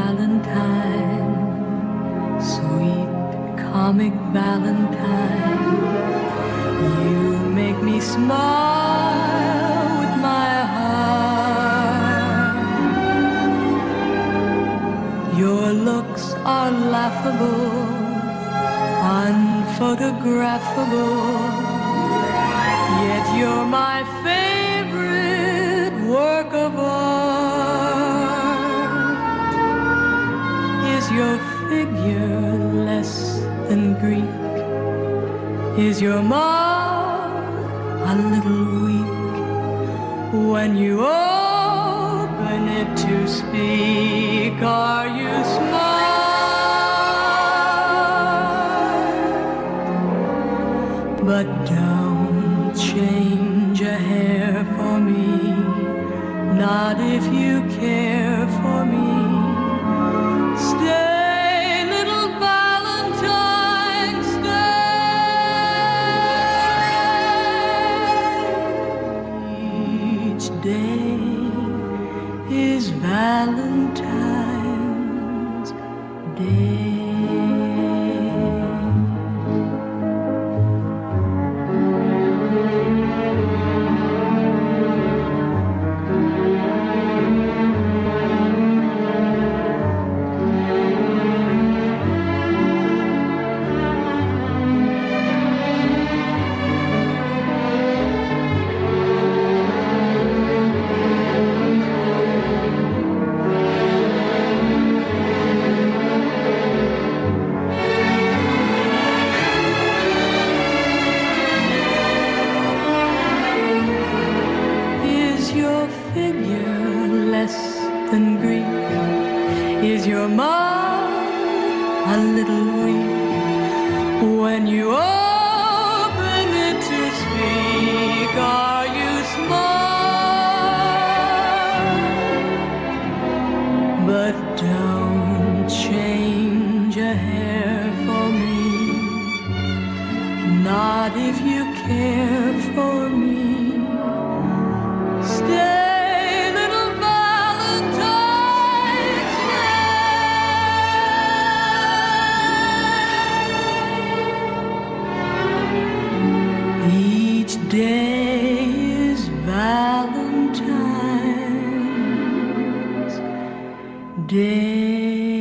Valentine, sweet comic Valentine. You make me smile with my heart. Your looks are laughable, unphotographable, yet you're my favorite work of art. Is your figure less than Greek? Is your mouth a little weak when you open it to speak? Are you smart? But don't change a hair for me, not if you care for me. Stay, little Valentine, stay. Each day is Valentine's Day. Than Greek? Is your mouth a little weak when you open it to speak? Are you smart? But don't change a hair for me, not if you care for me. Stay. Each day is Valentine's Day.